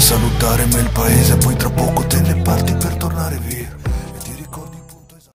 salutare me il paese, poi tra poco te ne parti per tornare via.